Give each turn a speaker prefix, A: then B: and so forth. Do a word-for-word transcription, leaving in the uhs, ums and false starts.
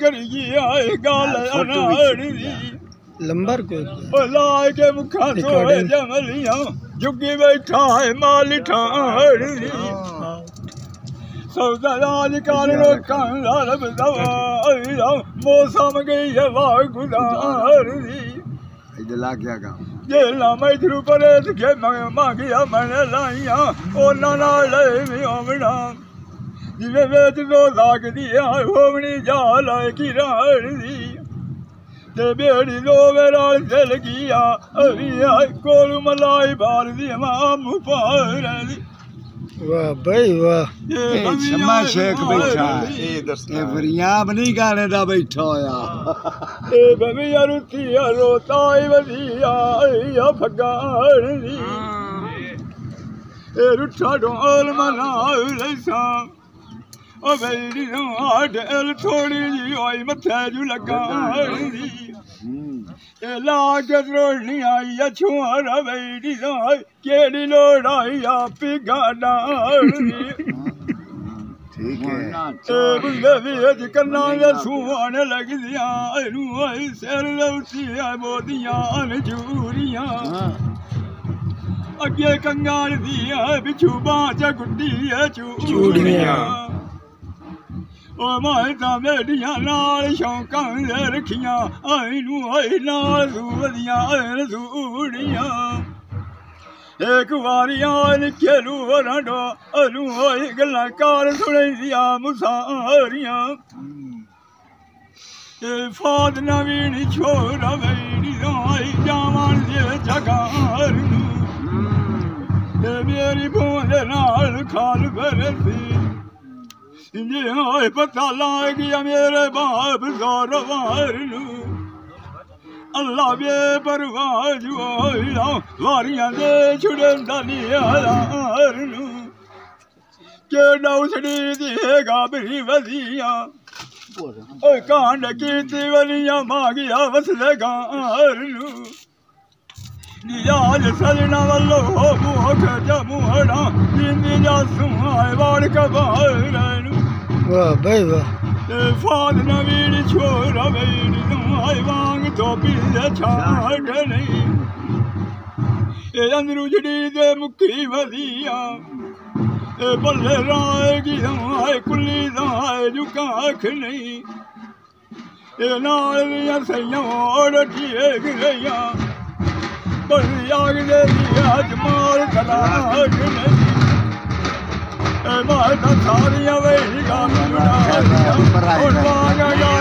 A: करिए आए गाल अनाड़ी
B: लंबर को
A: लाए के मुखा सोए जमलियां जुगी बैठा है माली ठाड़ी सौदा राज काल लोकां लाल बदवा मौसम गई है वाह गुजारी
C: इधर क्या काम
A: जेला मैथरू परेत के मांगिया मैंने लाइया ओना नाल में ओमना जिवे वेच दो लाग दिया होमनी जाल की राड़ दी ते बेड़ी दो मेरा दिल किया अभी कोल मलाई बार दी मामू पार दी
B: वाह भाई वाह
C: शम्मा शेख बैठा ये वरियाब नहीं गाने दा बैठा होया
A: ए बमिया रुती रोता वधिया या फगाड़ दी ए रुठा ढोल मना लैसा ओ बेड़ी नो आडल थोड़ी जी ओई मथे जू लगा दी ए लाग रोनी आई छुआरा बेड़ी नो केड़ी लोड़ाई आप गाना
C: ठीक है
A: ए बुंदे भी कन्ना दे सुवाने लग दिया रू आई सिर लौटी आ बोदियां न चूरियां अगे कंगाल दिया बिछू बांच गुड्डी चूड़ियां ओ माता मेरिया नाल शौकां दे रखियां आई नू आई नाल सूवदियां ऐन सूड़ियां एक बारियां निके लू रंडो अलू होई गल्लां कार सुनिया मुसारियां ए फाद नवीनी छोरा मेरी आई जावन दे जगार नू ए मेरी बूंद नाल खाल बरसी जी हाँ पता लग गया मेरे बाप जोरवार नू अल्लाह बे परवाह जो वारियां दे छुड़े डालियार नू के डौसड़ी देगा बड़ी वजिया ओ कांड कीती वलियां मांगिया वसले गार नू नियाज सजना वल्लो मुख जमुहड़ा जिंदा सुहाए वाड़ कबार नू
B: वाह भाई वाह
A: फाद नवीन छोरा बेड़ी तुम्हारे वांग तो पीछे छाट नहीं ए अंदरू जड़ी दे मुक्की वधिया ए बल्ले राय की तुम्हारे कुली तुम्हारे जुका अख नहीं ए नाल दियां सैयां ओड़ ठीक गईया बल्ली आग दे दिया जमाल तलाक नहीं माता सारियां वही गाना बना